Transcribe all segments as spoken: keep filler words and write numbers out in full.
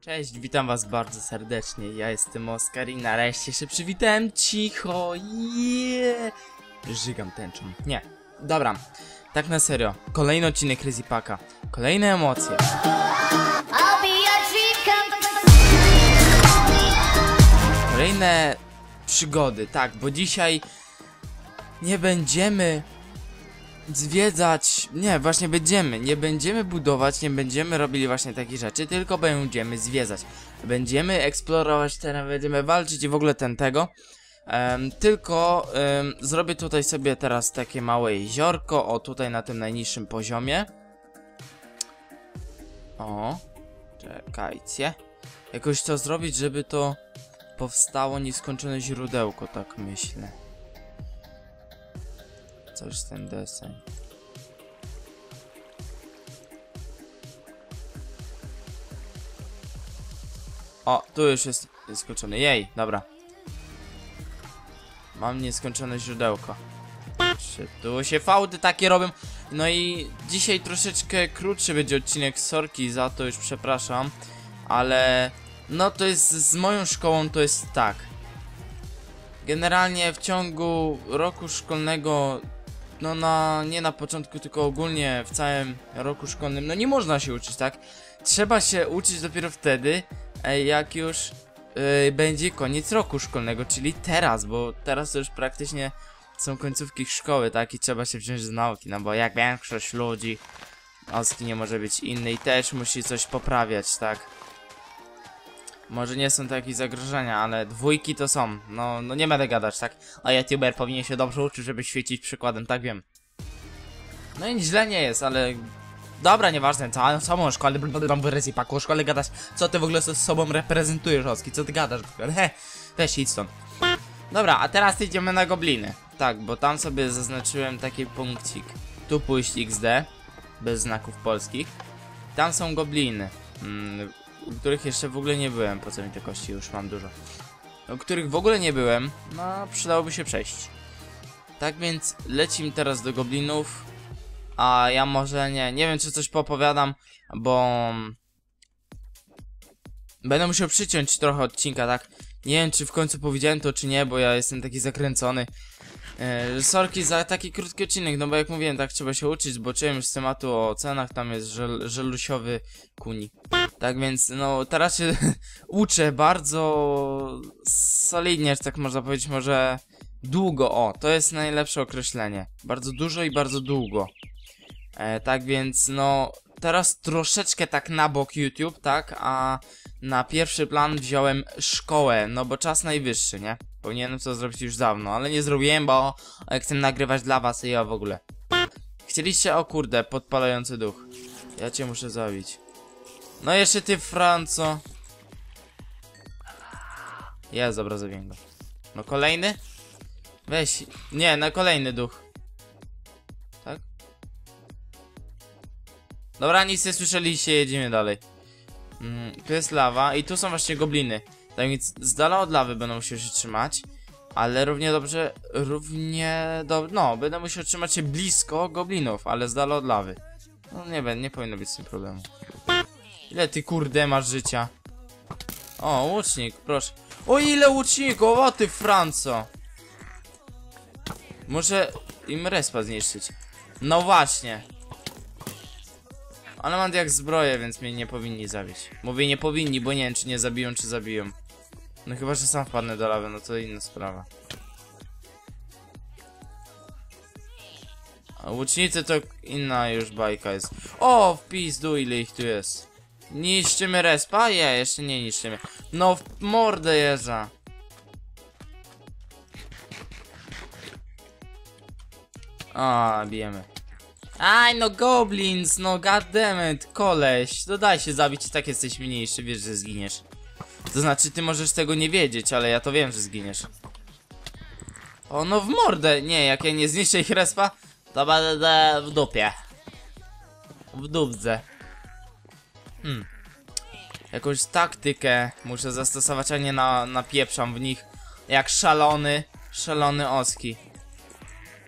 Cześć, witam was bardzo serdecznie, ja jestem Oskar i nareszcie się przywitałem cicho, yeah. Żygam tęczą, nie, dobra, tak na serio, kolejny odcinek Crazy Packa, kolejne emocje. Kolejne przygody, tak, bo dzisiaj nie będziemy zwiedzać, nie, właśnie będziemy, nie będziemy budować, nie będziemy robili właśnie takich rzeczy, tylko będziemy zwiedzać. Będziemy eksplorować teren, będziemy walczyć i w ogóle ten tego. Um, tylko um, zrobię tutaj sobie teraz takie małe jeziorko, o tutaj na tym najniższym poziomie. O, czekajcie. Jakoś to zrobić, żeby to powstało nieskończone źródełko, tak myślę. Coś z ten deseń. O, tu już jest nieskończony. Jej, dobra. Mam nieskończone źródełko. Tu się fałdy takie robią. No i dzisiaj troszeczkę krótszy będzie odcinek, sorki za to, już przepraszam. Ale no to jest z moją szkołą, to jest tak. Generalnie w ciągu roku szkolnego, no na, nie na początku, tylko ogólnie w całym roku szkolnym, no nie można się uczyć, tak? Trzeba się uczyć dopiero wtedy, jak już yy, będzie koniec roku szkolnego, czyli teraz, bo teraz to już praktycznie są końcówki szkoły, tak? I trzeba się wziąć do nauki, no bo jak większość ludzi, Oski nie może być inny i też musi coś poprawiać, tak? Może nie są to jakieś zagrożenia, ale dwójki to są. No, no nie będę gadać, tak? A youtuber powinien się dobrze uczyć, żeby świecić przykładem, tak wiem. No i źle nie jest, ale... Dobra, nieważne, co, samą szkołę, Crazy Packu, o szkole gadasz. Co ty w ogóle z sobą reprezentujesz, Oski? Co ty gadasz? He, weź idź stąd. Dobra, a teraz idziemy na gobliny. Tak, bo tam sobie zaznaczyłem taki punkcik. Tu pójść X D, bez znaków polskich. Tam są gobliny. Hmm, u których jeszcze w ogóle nie byłem, po co mi te kości, już mam dużo. U których w ogóle nie byłem, no przydałoby się przejść. Tak więc lecimy teraz do goblinów. A ja może nie, nie wiem czy coś popowiadam, bo... Będę musiał przyciąć trochę odcinka, tak? Nie wiem czy w końcu powiedziałem to czy nie, bo ja jestem taki zakręcony. Yy, sorki za taki krótki odcinek, no bo jak mówiłem, tak trzeba się uczyć, bo czułem już z tematu o cenach, tam jest żel żelusiowy kuni. Tak więc, no teraz się uczę bardzo solidnie, tak można powiedzieć, może długo, o, to jest najlepsze określenie. Bardzo dużo i bardzo długo. E, tak więc, no, teraz troszeczkę tak na bok YouTube, tak, a na pierwszy plan wziąłem szkołę, no bo czas najwyższy, nie? Powinienem to zrobić już dawno, ale nie zrobiłem, bo chcę nagrywać dla was i ja w ogóle. Chcieliście, o kurde, podpalający duch. Ja cię muszę zabić. No jeszcze ty, Franco. Jest, dobra, zabiję go. No kolejny? Weź, nie, na kolejny duch. Tak? Dobra, nic nie słyszeliście, jedziemy dalej. Mm, tu jest lawa i tu są właśnie gobliny. Tak więc z dala od lawy będę musiał się trzymać. Ale równie dobrze, równie do... No, będę musiał trzymać się blisko goblinów, ale z dala od lawy. No nie będę, nie powinno być z tym problemu. Ile ty kurde masz życia? O, łucznik, proszę. O, ile łuczników, o ty Franco. Muszę im respa zniszczyć. No właśnie. Ale mam jak zbroję, więc mnie nie powinni zabić. Mówię nie powinni, bo nie wiem czy nie zabiją, czy zabiją. No chyba, że sam wpadnę do lawy, no to inna sprawa. A łucznicy to inna już bajka jest. O, w pizdu ile ich tu jest. Niszczymy respa? Nie, jeszcze nie niszczymy. No w mordę jeża. A, bijemy. Aj, no goblins, no goddammit, koleś. No daj się zabić i tak jesteś mniejszy, wiesz, że zginiesz. To znaczy, ty możesz tego nie wiedzieć, ale ja to wiem, że zginiesz. O, no w mordę. Nie, jak ja nie zniszczę ich respa, to będę w dupie. W dupce. Hmm. Jakąś taktykę muszę zastosować, a nie na, napieprzam w nich jak szalony, szalony Oski.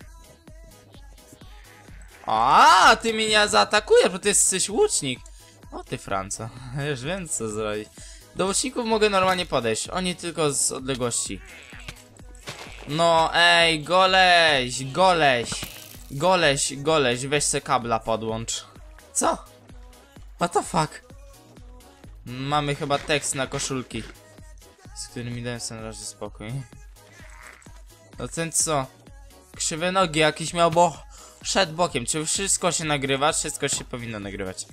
A, ty mnie nie zaatakujesz, bo ty jesteś łucznik. O ty Franco, już wiem co zrobić. Do łuczników mogę normalnie podejść, oni tylko z odległości. No ej, goleś, goleś, goleś, goleś, weź se kabla podłącz. Co? What the fuck? Mamy chyba tekst na koszulki, z którymi dałem sobie na razie spokój. No ten co? Krzywe nogi jakiś miał, bo szedł bokiem. Czy wszystko się nagrywa? Wszystko się powinno nagrywać.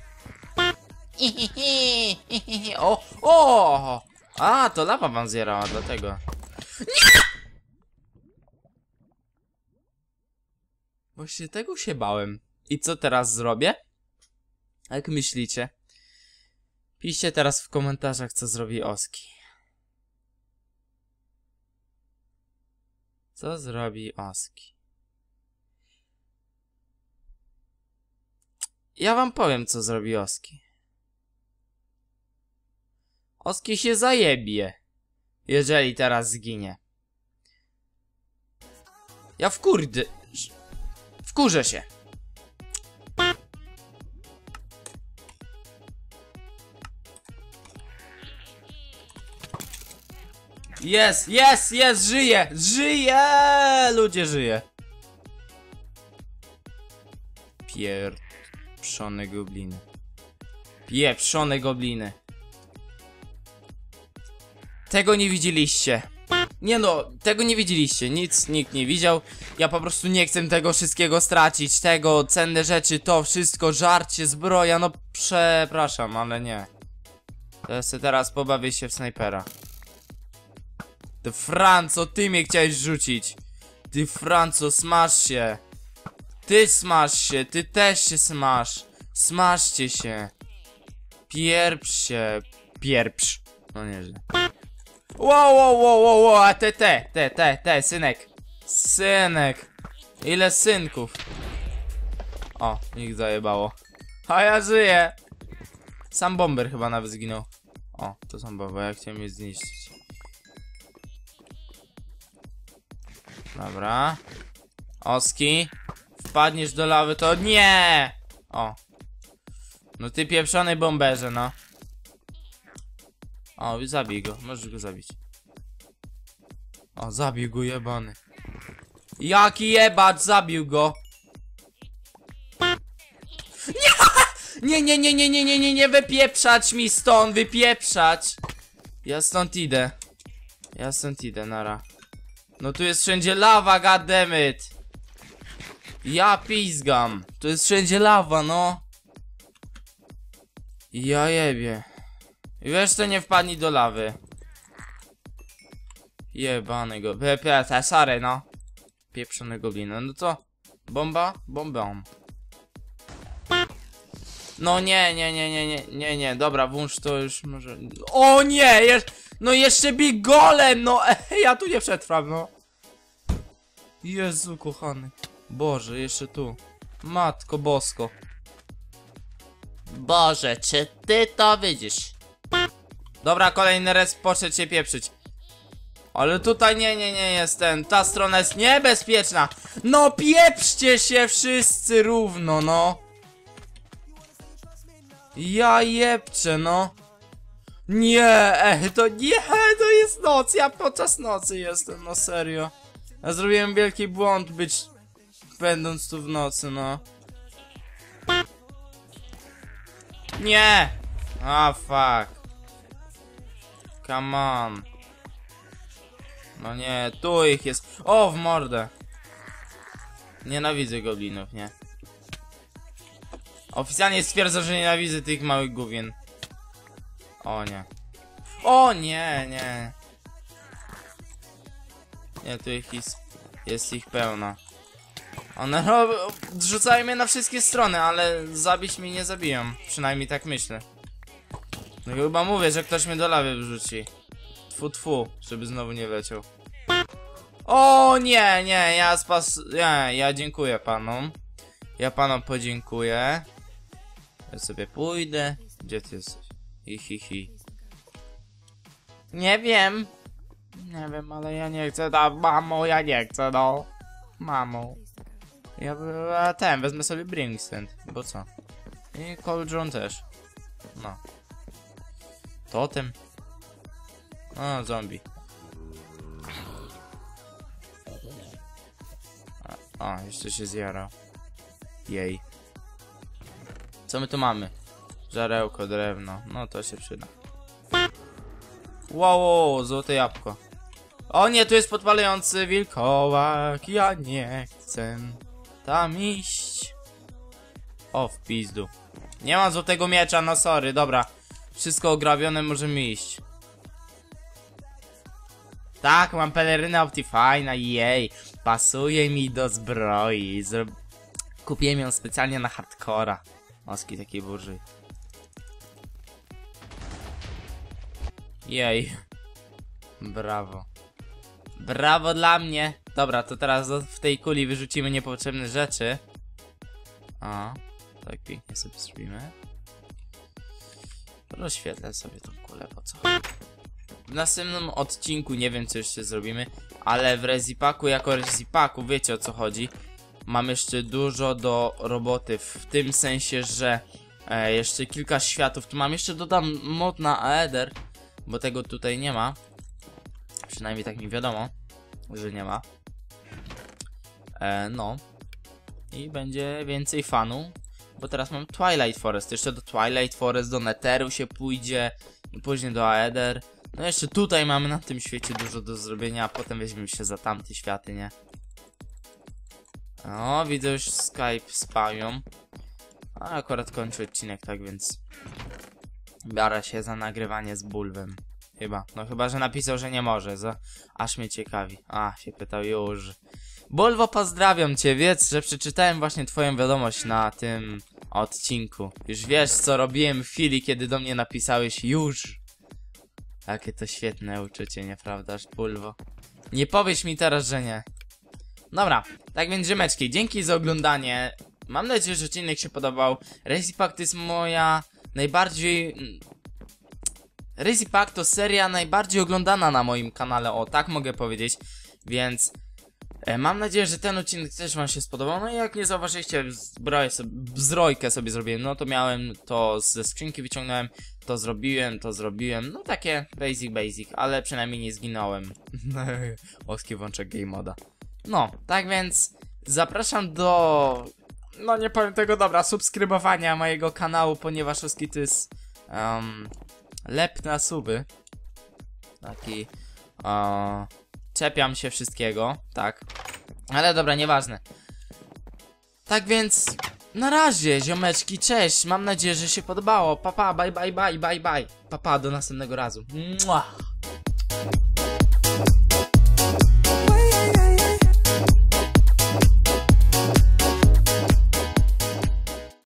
O! O! A, to lawa wam zjarała, dlatego. Nie! Właśnie tego się bałem. I co teraz zrobię? Jak myślicie? Piszcie teraz w komentarzach, co zrobi Oski. Co zrobi Oski? Ja wam powiem, co zrobi Oski. Oski się zajebie, jeżeli teraz zginie. Ja wkurdy... Wkurzę się. Jest, jest, jest, żyje, żyje, ludzie żyje. Pieprzone gobliny. Pieprzone gobliny. Tego nie widzieliście. Nie no, tego nie widzieliście, nic nikt nie widział. Ja po prostu nie chcę tego wszystkiego stracić. Tego, cenne rzeczy, to wszystko, żarcie, zbroja, no przepraszam, ale nie. To ja sobie teraz pobawię się w snajpera. Ty Franco, ty mnie chciałeś rzucić. Ty Franco, smaż się. Ty smaż się, ty też się smaż. Smażcie się. Pierpsz się. Pierpsz. No nieźle. Wow, wow, wow, wow, wow, a te, te, te, te, te, synek. Synek. Ile synków. O, nikt zajebało. A ja żyję. Sam bomber chyba nawet zginął. O, to sam bomber, ja chciałem je zniszczyć. Dobra. Oski. Wpadniesz do lawy, to nie! O. No ty pieprzony bomberze, no. O, zabij go, możesz go zabić. O, zabił go jebany. Jaki jebacz, zabił go. Nie! Nie, nie, nie, nie, nie, nie, nie, wypieprzać mi stąd, wypieprzać. Ja stąd idę. Ja stąd idę, nara. No tu jest wszędzie lawa, goddammit. Ja pizgam. Tu jest wszędzie lawa, no. Ja jebie. I wiesz co, nie wpadnij do lawy. Jebany go. P sorry, no. Pieprzony goblina. No to bomba? Bombą. No nie, nie, nie, nie, nie, nie, nie. Dobra, włącz to już może. O nie! Jeż... No jeszcze bij golem, no. Ej, ja tu nie przetrwam, no. Jezu kochany. Boże, jeszcze tu. Matko bosko. Boże, czy ty to widzisz? Dobra, kolejny raz poszedł się pieprzyć. Ale tutaj nie, nie, nie jest ten. Ta strona jest niebezpieczna. No pieprzcie się wszyscy równo, no. Ja jebczę, no. Nie, ej, to nie, to jest noc. Ja podczas nocy jestem, no serio. Ja zrobiłem wielki błąd być, będąc tu w nocy, no. Nie! A, fuck. Come on. No nie, tu ich jest. O, w mordę. Nienawidzę goblinów, nie. Oficjalnie stwierdzę, że nienawidzę tych małych gówien. O nie. O nie, nie. Nie, tu ich jest, jest ich pełno. One no, rzucają mnie na wszystkie strony, ale zabić mnie nie zabiją. Przynajmniej tak myślę. No chyba mówię, że ktoś mnie do lawy wrzuci. Tfu, tfu, żeby znowu nie leciał. O nie, nie, ja spas... Nie, ja dziękuję panom. Ja panom podziękuję. Ja sobie pójdę. Gdzie ty jesteś? Hi, hi, hi. Nie wiem. Nie wiem, ale ja nie chcę, da, mamo, ja nie chcę, no. Mamo. Ja ten, wezmę sobie Brimstone, bo co? I Cold John też. No. Totem. O, zombie. A, o, jeszcze się zjarał. Jej. Co my tu mamy? Żarełko, drewno. No to się przyda. Wow, wow, złote jabłko. O nie, tu jest podpalający wilkołak. Ja nie chcę tam iść. O, w pizdu. Nie mam złotego miecza, no sorry, dobra. Wszystko ograbione, możemy iść. Tak, mam pelerynę Optifine'a, jej. Pasuje mi do zbroi. Zro... Kupiłem ją specjalnie na hardcora. Oski takiej burzy. Jej. Brawo. Brawo dla mnie. Dobra, to teraz w tej kuli wyrzucimy niepotrzebne rzeczy. O, tak pięknie sobie zrobimy. Rozświetlę sobie tą kulę, po co? W następnym odcinku nie wiem co jeszcze zrobimy, ale w Rezipaku jako Rezipaku wiecie o co chodzi. Mam jeszcze dużo do roboty, w tym sensie, że e, jeszcze kilka światów. Tu mam jeszcze dodam mod na Aether, bo tego tutaj nie ma. Przynajmniej tak mi wiadomo, że nie ma. E, no. I będzie więcej fanu, bo teraz mam Twilight Forest. Jeszcze do Twilight Forest, do Netheru się pójdzie, i później do Aether. No jeszcze tutaj mamy na tym świecie dużo do zrobienia, a potem weźmiemy się za tamte światy, nie? O, widzę już Skype spają. A akurat kończy odcinek, tak więc biorę się za nagrywanie z Bulwem. Chyba, no chyba, że napisał, że nie może, za... aż mnie ciekawi. A, się pytał już. Bulwo, pozdrawiam cię, wiedz, że przeczytałem właśnie twoją wiadomość na tym odcinku. Już wiesz, co robiłem w chwili, kiedy do mnie napisałeś już. Jakie to świetne uczucie, nieprawdaż, Bulwo? Nie powiesz mi teraz, że nie. Dobra, tak więc ziomeczki, dzięki za oglądanie. Mam nadzieję, że odcinek się podobał. Rezipak to jest moja najbardziej... Rezipak to seria najbardziej oglądana na moim kanale, o tak mogę powiedzieć. Więc e, mam nadzieję, że ten odcinek też wam się spodobał. No i jak nie zauważyliście, zbroję sobie, zbrojkę sobie zrobiłem. No to miałem, to ze skrzynki wyciągnąłem, to zrobiłem, to zrobiłem. No takie basic basic, ale przynajmniej nie zginąłem. Oski wączek game moda. No, tak więc zapraszam do... No nie powiem tego, dobra, subskrybowania mojego kanału, ponieważ Oski to jest um, lep na suby. Taki uh, czepiam się wszystkiego, tak. Ale dobra, nieważne. Tak więc na razie, ziomeczki, cześć. Mam nadzieję, że się podobało. Papa, bye bye bye bye bye. Papa, do następnego razu. Mua.